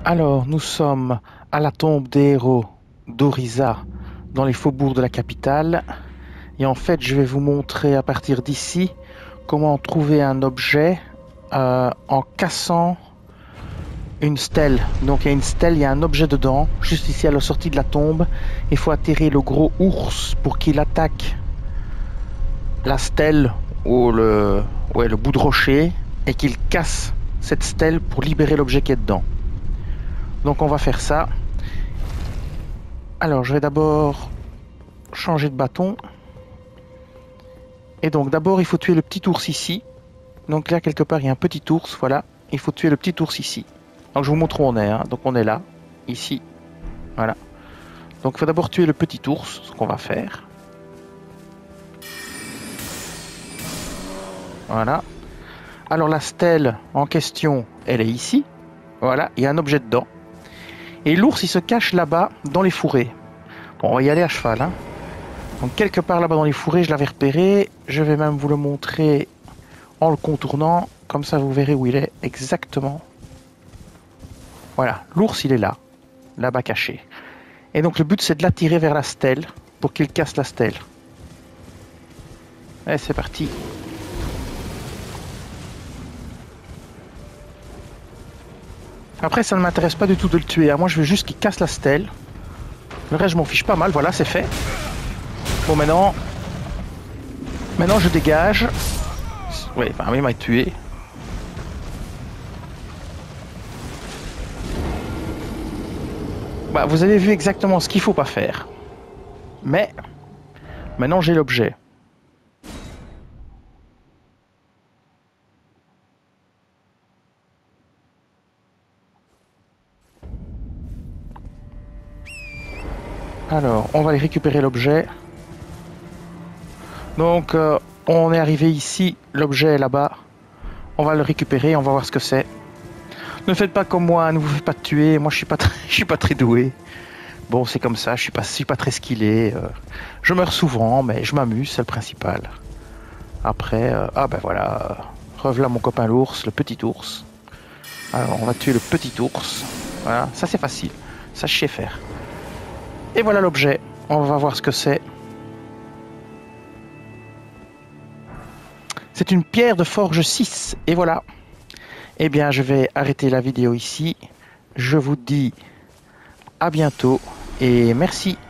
Alors, nous sommes à la tombe des héros d'Orisa, dans les faubourgs de la capitale. Et en fait, je vais vous montrer à partir d'ici comment trouver un objet en cassant une stèle. Donc il y a une stèle, il y a un objet dedans, juste ici à la sortie de la tombe. Il faut atterrir le gros ours pour qu'il attaque la stèle ou le bout de rocher et qu'il casse cette stèle pour libérer l'objet qui est dedans. Donc on va faire ça. Alors je vais d'abord changer de bâton. Et donc d'abord il faut tuer le petit ours ici. Donc là quelque part il y a un petit ours, voilà. Il faut tuer le petit ours ici. Donc je vous montre où on est, hein. Donc on est là, ici, voilà. Donc il faut d'abord tuer le petit ours, ce qu'on va faire. Voilà. Alors la stèle en question, elle est ici. Voilà, il y a un objet dedans. Et l'ours il se cache là-bas dans les fourrés. Bon, on va y aller à cheval, hein. Donc quelque part là-bas dans les fourrés, je l'avais repéré. Je vais même vous le montrer en le contournant. Comme ça vous verrez où il est exactement. Voilà, l'ours il est là, là-bas caché. Et donc le but c'est de l'attirer vers la stèle pour qu'il casse la stèle. Allez, c'est parti. Après ça ne m'intéresse pas du tout de le tuer, hein. Moi je veux juste qu'il casse la stèle. Le reste je m'en fiche pas mal, voilà c'est fait. Bon maintenant je dégage. Oui, enfin il m'a tué. Bah, vous avez vu exactement ce qu'il faut pas faire. Mais maintenant j'ai l'objet. Alors, on va aller récupérer l'objet. Donc, on est arrivé ici, l'objet est là-bas. On va le récupérer, on va voir ce que c'est. Ne faites pas comme moi, ne vous faites pas tuer. Moi, je suis pas très doué. Bon, c'est comme ça, je suis pas très skillé. Je meurs souvent, mais je m'amuse, c'est le principal. Après, ah ben voilà, revoilà mon copain l'ours, le petit ours. Alors, on va tuer le petit ours. Voilà, ça c'est facile, ça je sais faire. Et voilà l'objet, on va voir ce que c'est. C'est une pierre de forge 6, et voilà. Eh bien, je vais arrêter la vidéo ici. Je vous dis à bientôt, et merci.